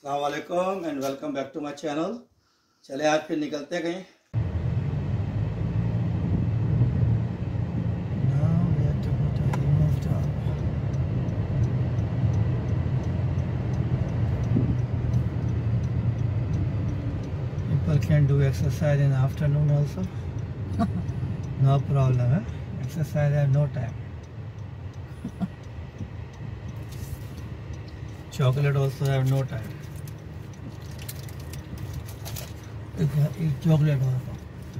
अस्सलाम वालेकुम and welcome back to my channel. चले आज फिर निकलते हैं कहीं। People can do exercise in afternoon also. No problem, eh? Exercise at no time. Chocolate also have no time. Eat chocolate also.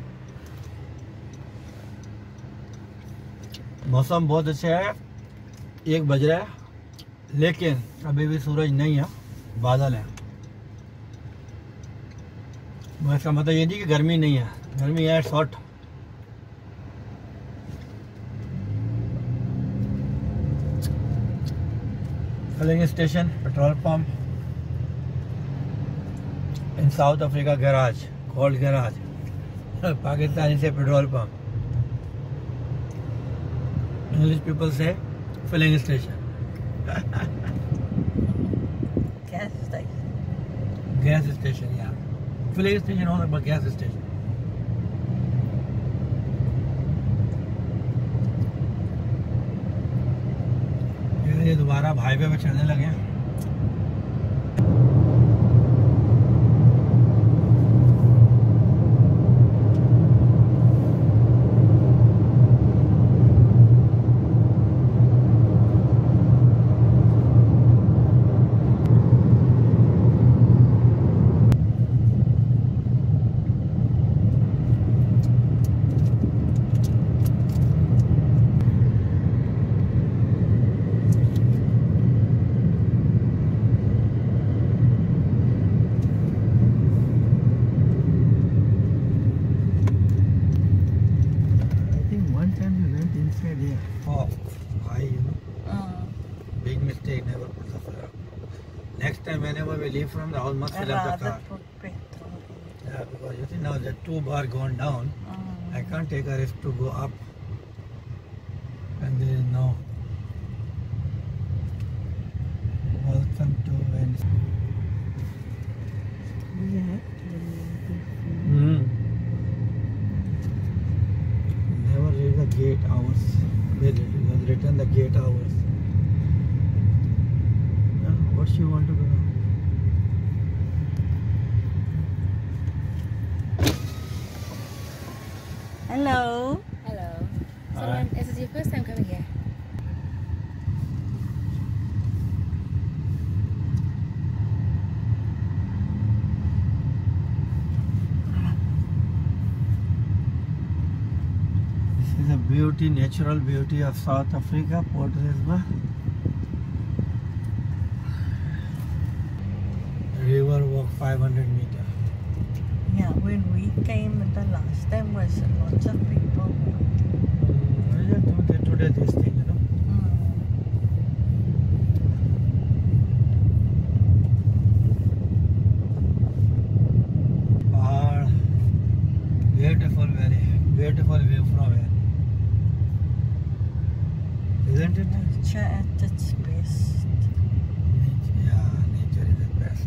मौसम बहुत अच्छा है, 1 बज रहा है, लेकिन अभी भी सूरज नहीं है, बादल है। इसका मतलब ये नहीं कि गर्मी नहीं है, गर्मी है short. Filling station, petrol pump in South Africa, garage called garage, Pakistani से पेट्रोल पंप, इंग्लिश पीपल से फिलिंग स्टेशन। गैस स्टेशन या फिलिंग स्टेशन हो सकता, गैस स्टेशन। ये दोबारा हाईवे पे चढ़ने लगे हैं। Big mistake, never put the flare. Next time, whenever we leave from the house, must fill up the car. Yeah, because you see now the two bar gone down. I can't take a risk to go up when there is no. Welcome to Venice. Never read the gate hours. It was written the gate hours. What you want to do now? Hello. Hello. So Hi. is this your first time coming here? This is a beauty, natural beauty of South Africa, Port Elizabeth. River walk 500 meters. Yeah, when we came the last time was lots of people. Today this thing, you know. Pahad, beautiful, very beautiful view from here. Isn't it? Nature at its best. Yeah, nature is the best.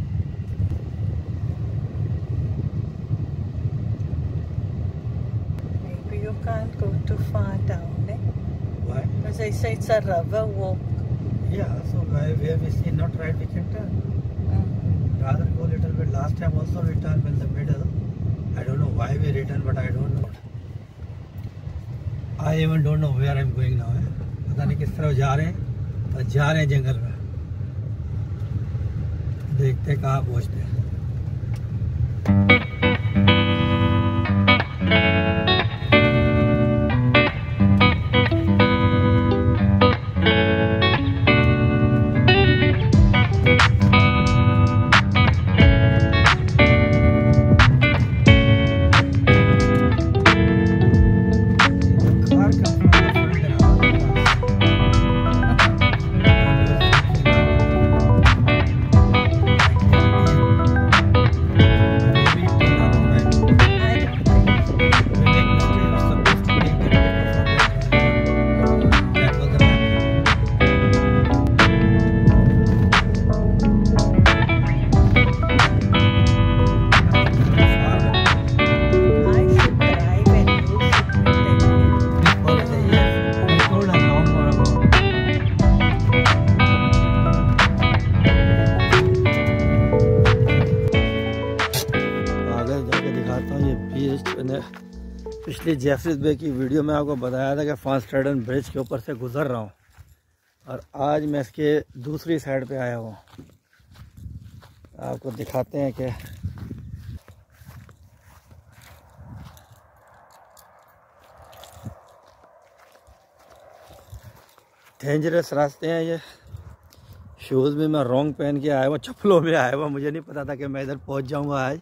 Maybe you can't go too far down there. Why? Because they say it's a river walk. Yeah, so where we see not right, we can turn. Rather go a little bit. Last time also we turned in the middle. I don't know why we returned, but I don't know. I even don't know where I'm going now. पता नहीं किस तरफ जा रहे हैं, पर जा रहे हैं जंगल में। देखते हैं कहाँ पहुँचते हैं। car के दिखाता हूँ ये बीच। मैंने पिछली जेफरीज बे की वीडियो में आपको बताया था कि फान स्ट्रैटन ब्रिज के ऊपर से गुजर रहा हूँ, और आज मैं इसके दूसरी साइड पे आया हूँ। आपको दिखाते हैं कि डेंजरस रास्ते हैं ये। शूज़ भी मैं रॉन्ग पहन के आया हुआ, चप्पलों में आया हुआ, मुझे नहीं पता था कि मैं इधर पहुंच जाऊंगा आज।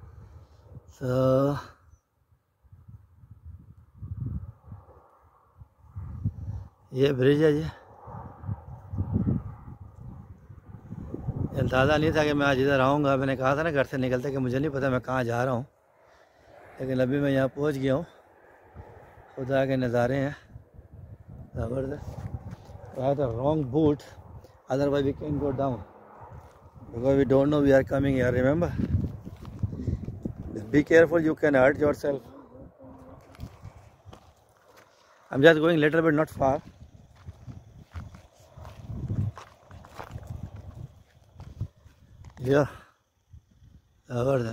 ये ब्रिज है जी। अंदाज़ा नहीं था कि मैं आज इधर आऊँगा। मैंने कहा था ना घर से निकलते कि मुझे नहीं पता मैं कहाँ जा रहा हूँ, लेकिन अभी मैं यहाँ पहुँच गया हूँ। खुदा के नज़ारे हैं ज़बरदस्त। I had the wrong boot, otherwise we can go down because we don't know we are coming here. Remember, be careful, you can hurt yourself. I'm just going little bit, not far. Yeah, ज़बरदस्त।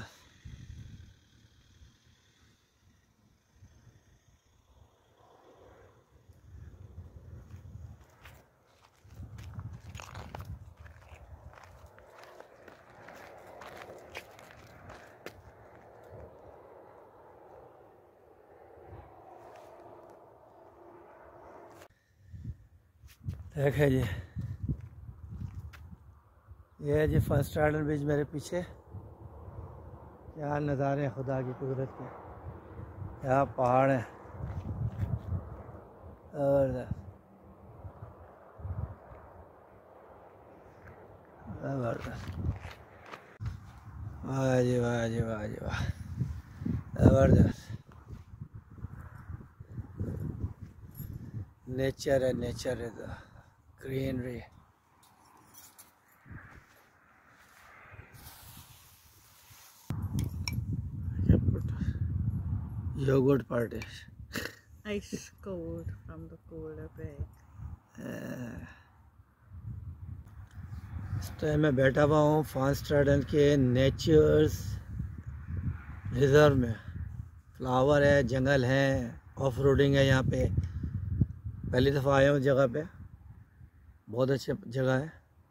देखे जी, ये है जी first Stratton bridge मेरे पीछे। क्या नज़ारे हैं खुदा की कुदरत के। यहाँ पहाड़ हैं ज़बरदस्त ज़बरदस्त। वाह जी वाह जी वाह जी वाह, ज़बरदस्त। नेचर है, नेचर है, greenery. Yogurt party. Ice cold from the cooler bag. इस टाइम मैं बैठा हुआ हूँ फान स्ट्रैटन के नेचर्स रिजर्व में। फ्लावर है, जंगल है, ऑफ रोडिंग है यहाँ पे। पहली दफ़ा आया हूँ जगह पे, बहुत अच्छी जगह है।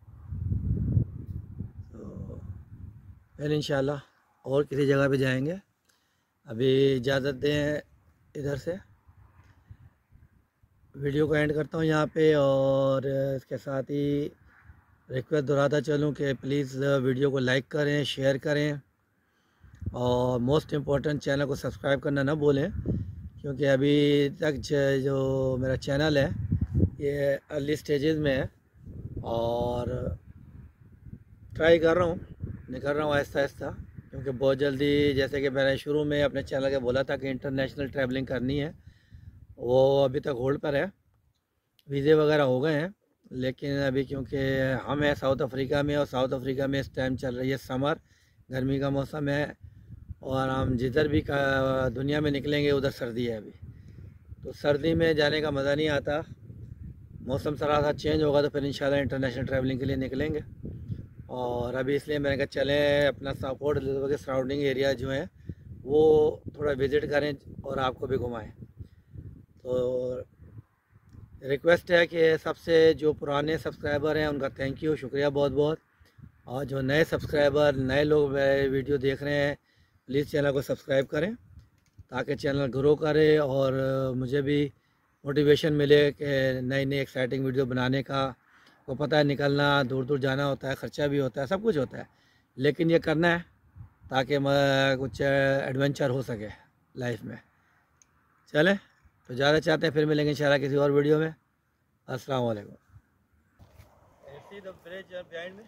तो फिर इंशाल्लाह और किसी जगह पे जाएंगे। अभी इजाज़त दें, इधर से वीडियो को एंड करता हूँ यहाँ पे, और इसके साथ ही रिक्वेस्ट दोहराता चलूँ कि प्लीज़ वीडियो को लाइक करें, शेयर करें, और मोस्ट इम्पोर्टेंट चैनल को सब्सक्राइब करना ना भूलें, क्योंकि अभी तक जो मेरा चैनल है ये अर्ली स्टेजेस में है, और ट्राई कर रहा हूँ, निकल रहा हूँ आहिस्ता आहिस्ता, क्योंकि बहुत जल्दी, जैसे कि मैंने शुरू में अपने चैनल के बोला था कि इंटरनेशनल ट्रैवलिंग करनी है, वो अभी तक होल्ड पर है। वीज़े वगैरह हो गए हैं, लेकिन अभी क्योंकि हम हैं साउथ अफ्रीका में, और साउथ अफ्रीका में इस टाइम चल रही है समर, गर्मी का मौसम है, और हम जिधर भी दुनिया में निकलेंगे उधर सर्दी है अभी। तो सर्दी में जाने का मज़ा नहीं आता। मौसम ज़रा सा चेंज होगा तो फिर इंशाल्लाह इंटरनेशनल ट्रैवलिंग के लिए निकलेंगे। और अभी इसलिए मैंने कहा चलें अपना पोर्ट एलिज़ाबेथ के सराउंडिंग एरिया जो हैं वो थोड़ा विज़िट करें और आपको भी घुमाएं। तो रिक्वेस्ट है कि सबसे जो पुराने सब्सक्राइबर हैं उनका थैंक यू, शुक्रिया बहुत बहुत, और जो नए सब्सक्राइबर, नए लोग वीडियो देख रहे हैं, प्लीज़ चैनल को सब्सक्राइब करें ताकि चैनल ग्रो करे और मुझे भी मोटिवेशन मिले कि नई नई एक्साइटिंग वीडियो बनाने का। को पता है निकलना, दूर दूर जाना होता है, ख़र्चा भी होता है, सब कुछ होता है, लेकिन ये करना है ताकि कुछ एडवेंचर हो सके लाइफ में। चलें, तो ज़्यादा चाहते हैं, फिर मिलेंगे इंशाल्लाह किसी और वीडियो में। अस्सलाम वालेकुम। See the bridge behind me?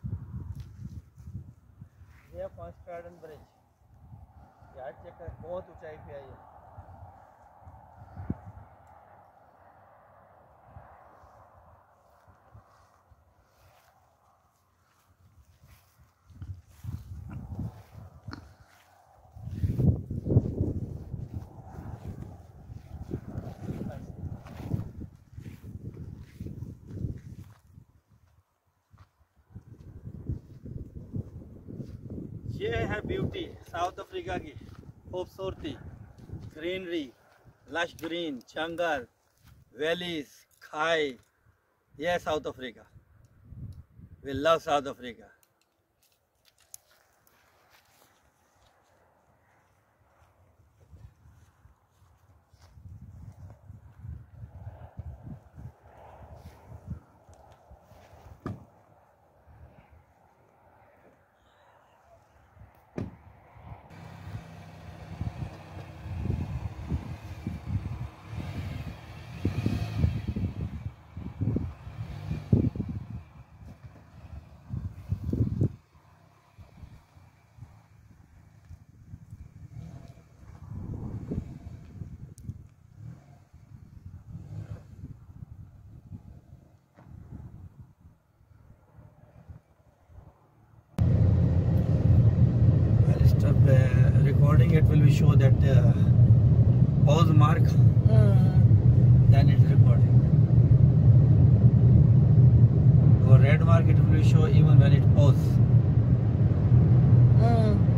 ये फान स्ट्रैटन ब्रिज, यार चेक कर, बहुत ऊंचाई पे है ये। ये है ब्यूटी साउथ अफ्रीका की खूबसूरती, ग्रीनरी, लश ग्रीन, जंगल, वैलीज, खाई। ये है South Africa. We love South Africa. Recording it will show that pause mark, then it's recording. Or red mark it will show even when it pause.